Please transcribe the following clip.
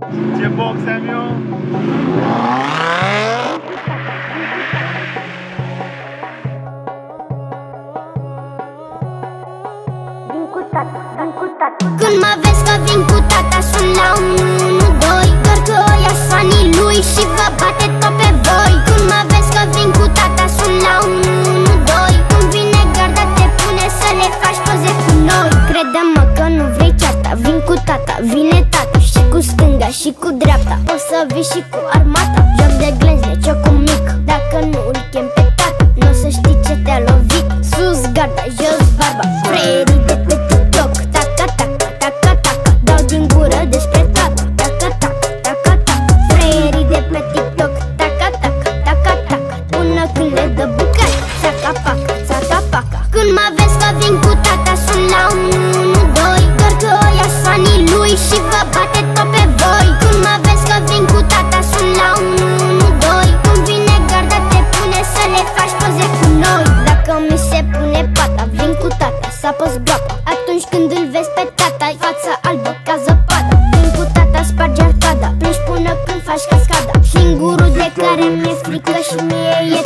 Ce box am eu? Când mă vezi că vin cu tata, sun la 112, doar că ăia fanii lui și vă bate tot pe voi. Când mă vezi că vin cu tata, sun la 112, când vine garda te pune să le faci poze cu noi. Crede-mă că nu vrei cearta, vin cu tata, vine tata și cu stânga și cu dreapta. O să vii și cu armata, joc de glezne, ciocu mic. Dacă nu îl chem pe tata, n-o să știi ce te-a lovit. Sus garda, jos barba, freierii de pe TikTok. Taca, taca, taca, taca, dau din gură despre tata. Taca, taca, taca, taca, freierii de pe TikTok. Taca, taca, taca, taca, până când le dă bucata. Țaca, paca, țaca, paca. Când mă vezi că vin cu tata, sun la 112, doar că ăia fanii lui și vă bate tot pe voi. Când mă vezi că vin cu tata, sun la 112, când vine garda te pune să le faci poze cu noi. Dacă mi se pune pata, vin cu tata, s-apăs groapa. Atunci când îl vezi pe tata, fața albă ca zăpada. Vin cu tata, spargi arcada, plângi până când faci cascada. Singurul de care mi-e frică și mie